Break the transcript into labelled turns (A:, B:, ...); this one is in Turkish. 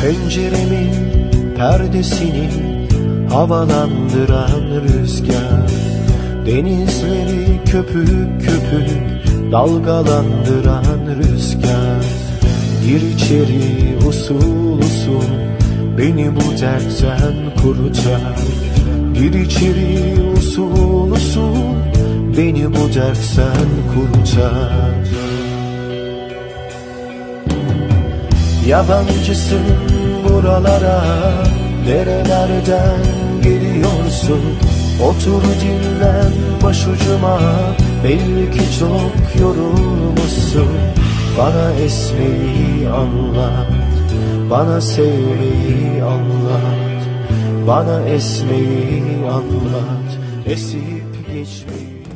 A: Penceremin perdesini havalandıran rüzgar, denizleri köpük köpük dalgalandıran rüzgar. Gir içeri usul usul, beni bu dertten kurtar. Gir içeri usul usul, beni bu dertten kurtar. Yabancısın buralara, nerelerden geliyorsun? Otur dinlen başucuma, belli ki çok yorulmuşsun. Bana esmeyi anlat, bana sevmeyi anlat. Bana esmeyi anlat, esip geçmeyi.